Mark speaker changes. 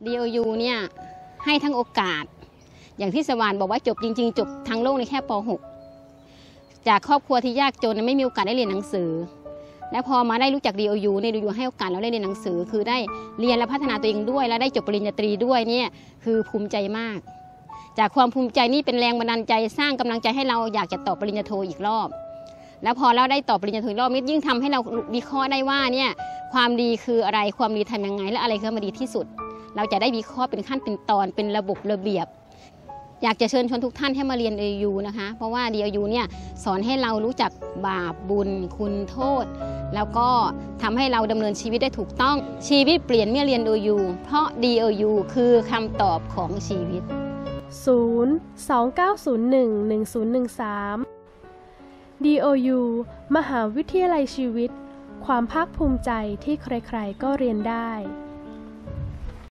Speaker 1: DOU เนี่ยให้ทั้งโอกาสอย่างที่สวรรค์บอกว่าจบจริงๆจบทั้งโลกในแค่ป .6 จากครอบครัวที่ยากจนไม่มีโอกาสได้เรียนหนังสือและพอมาได้รู้จัก DOU เนี่ย DOU ให้โอกาสเราได้เรียนหนังสือคือได้เรียนและพัฒนาตัวเองด้วยและได้จบปริญญาตรีด้วยเนี่ยคือภูมิใจมากจากความภูมิใจนี่เป็นแรงบันดาลใจสร้างกำลังใจให้เราอยากจะต่อปริญญาโทอีกรอบแล้วพอเราได้ต่อปริญญาโทอีกรอบนี้ยิ่งทำให้เราวิเคราะห์ได้ว่าเนี่ยความดีคืออะไรความดีทำยังไงและอะไรคือมาดีที่สุดเราจะได้วิเคราะห์เป็นขั้นเป็นตอนเป็นระบบระเบียบอยากจะเชิญชวนทุกท่านให้มาเรียน DOU นะคะเพราะว่า DOU เนี่ยสอนให้เรารู้จักบาปบุญคุณโทษแล้วก็ทำให้เราดำเนินชีวิตได้ถูกต้องชีวิตเปลี่ยนเมื่อเรียน DOU เพราะ DOU คือคำตอบของชีวิต
Speaker 2: 029011013 DOU มหาวิทยาลัยชีวิตความภาคภูมิใจที่ใครๆก็เรียนได้